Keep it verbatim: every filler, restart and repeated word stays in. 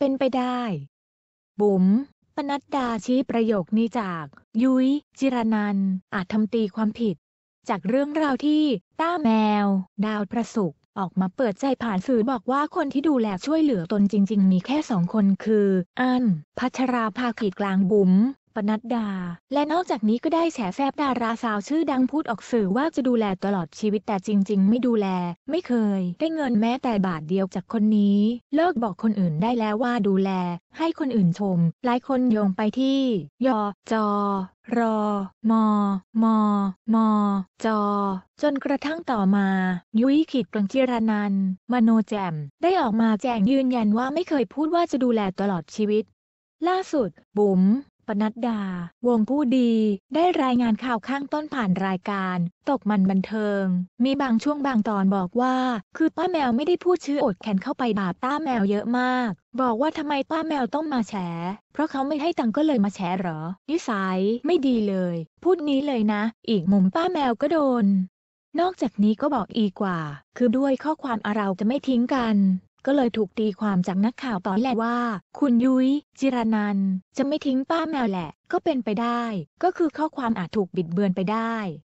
เป็นไปได้บุ๋มปนัดดาชี้ประโยคนี้จากยุ้ยจิรนันท์อาจทำตีความผิดจากเรื่องราวที่ต้าแมวดาวประสุขออกมาเปิดใจผ่านสื่อบอกว่าคนที่ดูแลช่วยเหลือตนจริงๆมีแค่สองคนคืออั้นพัชราภาขีดกลางบุ๋มปนัดดาและนอกจากนี้ก็ได้แฉแซบดาราสาวชื่อดังพูดออกสื่อว่าจะดูแลตลอดชีวิตแต่จริงๆไม่ดูแลไม่เคยได้เงินแม้แต่บาทเดียวจากคนนี้เลิกบอกคนอื่นได้แล้วว่าดูแลให้คนอื่นชมหลายคนโยงไปที่ยจรมมมจจนกระทั่งต่อมายุ้ยขีดกลางจิรนันท์มโนแจ่มได้ออกมาแจ้งยืนยันว่าไม่เคยพูดว่าจะดูแลตลอดชีวิตล่าสุดบุ๋มปนัดดาวงผู้ดีได้รายงานข่าวข้างต้นผ่านรายการตกมันบันเทิงมีบางช่วงบางตอนบอกว่าคือป้าแมวไม่ได้พูดชื่ออดแคนเข้าไปบาปป้าแมวเยอะมากบอกว่าทำไมป้าแมวต้องมาแฉเพราะเขาไม่ให้ตังค์ก็เลยมาแฉเหรอนิสัยไม่ดีเลยพูดนี้เลยนะอีกมุมป้าแมวก็โดนนอกจากนี้ก็บอกอีกว่าคือด้วยข้อความอาเราจะไม่ทิ้งกันก็เลยถูกตีความจากนักข่าวตอนแรกว่าคุณยุ้ยจิรนันท์จะไม่ทิ้งป้าแมวแหละก็เป็นไปได้ก็คือข้อความอาจถูกบิดเบือนไปได้